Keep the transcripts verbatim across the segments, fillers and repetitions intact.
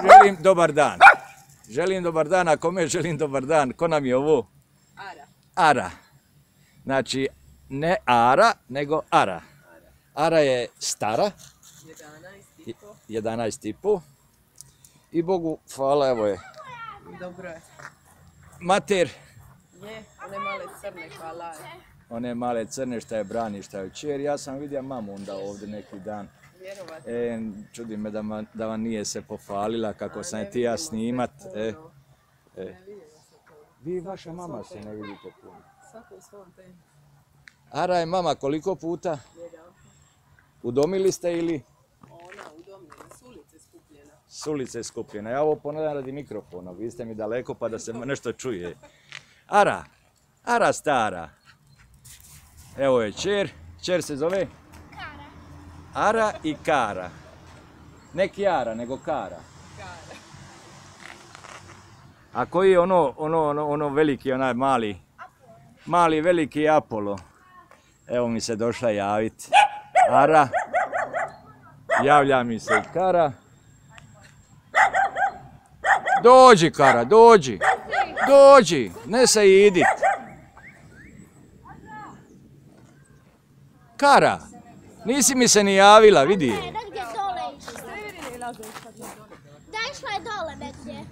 želim dobar dan. Želim dobar dan, a kome želim dobar dan? Ko nam je ovo? Ara. Ara. Znači, ne Ara, nego Ara. Ara je stara. jedanaest i po. I Bogu hvala, evo je. Dobro je. Mater. Je, one male crne, hvala je. One male crne šta je brani, šta je čer. Ja sam vidio mamu onda ovdje neki dan. Vjerovatno. E, čudi me da, ma, da vam nije se pofalila kako sam je ti ja snimat. E, e. Vi i vaša mama se ne vidite puno. Svako u svom temu. Ara je mama koliko puta? Udomili ste ili? Ona udomljena, s ulice skupljena. S ulice skupljena. Ja ovo ponavljam radi mikrofona. Vi ste mi daleko pa da se nešto čuje. Ara. Ara stara. Evo je čer. Čer se zove? Kara. Ara i Kara. Ne Kjara, nego Kara. Kara. A koji je ono, ono, ono, ono veliki, onaj mali? Mali, veliki Apolo. Evo mi se došla javiti. Ara. Javlja mi se i Kara. Dođi Kara, dođi. Dođi, ne se idi. Kara, nisi mi se ni javila, vidi je. Negdje dole išla. Da, išla je dole negdje.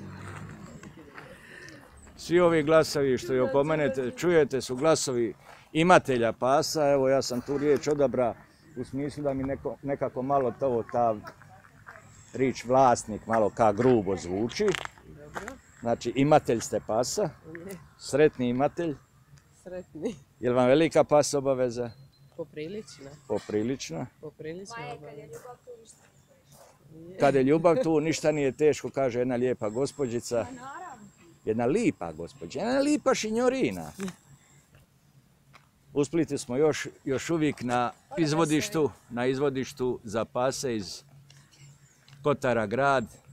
Svi ovi glasovi što je oko mene čujete su glasovi imatelja pasa. Evo ja sam tu riječ odabra u smislu da mi neko, nekako malo to ta riječ vlasnik malo ka grubo zvuči. Znači imatelj ste pasa, sretni imatelj. Sretni. Je li vam velika pas obaveza? Poprilično. Poprilično. Poprilično obaveza. Kad je ljubav tu, ništa nije teško, kaže jedna lijepa gospođica. Jedna lipa gospođa, jedna lipa šinjorina. U Splitu smo još, još uvijek na izvodištu, na izvodištu za pase iz Kotara grad.